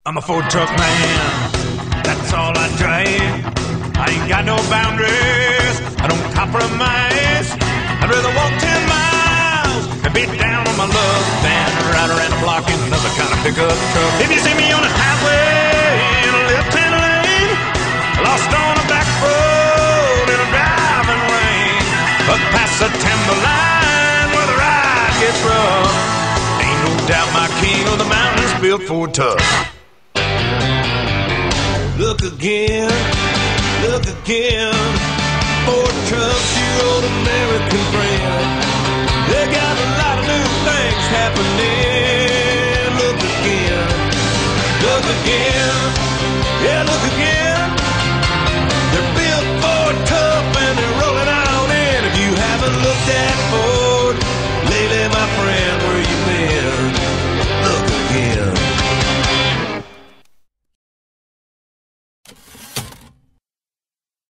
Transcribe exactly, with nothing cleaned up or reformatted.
I'm a Ford truck man, that's all I drive. I ain't got no boundaries, I don't compromise. I'd rather walk ten miles and be down on my luck than ride around the block in another kind of pickup truck. If you see me on the highway in a left-hand lane, lost on a back road in a driving rain, up past the timberline where the ride gets rough, ain't no doubt my king of the mountains built Ford tough. Look again, look again, Ford trucks, your old American friend. They got a lot of new things happening. Look again, look again, yeah, look again. They're built Ford tough and they're rolling on in. If you haven't looked at Ford lately, my friend, where you been? Look again.